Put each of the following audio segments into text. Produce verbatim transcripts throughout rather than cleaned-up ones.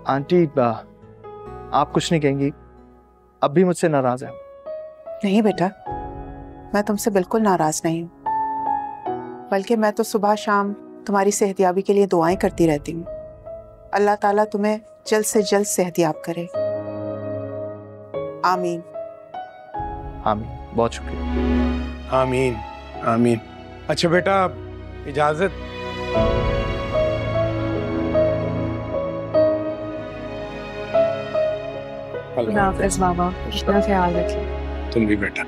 Aunty आप कुछ नहीं कहेंगी? अब भी मुझसे नाराज है? नहीं बेटा, मैं तुमसे बिल्कुल नाराज नहीं हूँ, बल्कि मैं तो सुबह शाम तुम्हारी सेहतयाबी के लिए दुआएं करती रहती हूँ। अल्लाह ताला तुम्हें जल्द से जल्द सेहतयाब करे। आमीन। आमीन, बहुत शुक्रिया। आमीन आमीन। अच्छा बेटा, इजाजत। खुदा हाफिज़ बाबा, अपना ख्याल रखिए। तुम भी बेटा।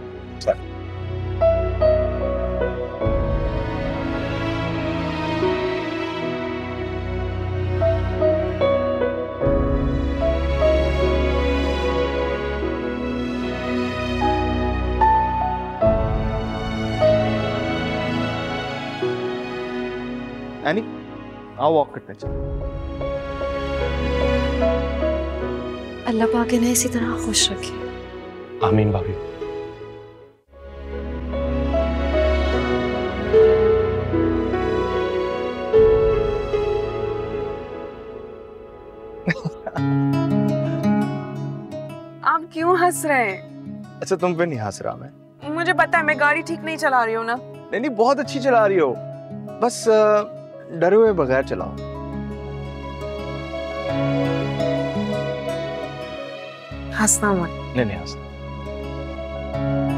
एनी, आओ वॉक करते हैं। अल्लाह पाक इन्हें इसी तरह खुश रखे। आमीन भाभी। आप क्यों हंस रहे हैं? अच्छा, तुम पे नहीं हंस रहा मैं। मुझे पता है मैं गाड़ी ठीक नहीं चला रही हूँ ना। नहीं नहीं, बहुत अच्छी चला रही हो, बस डरे हुए बगैर चलाओ। हंसना मत। नहीं नहीं हंसना।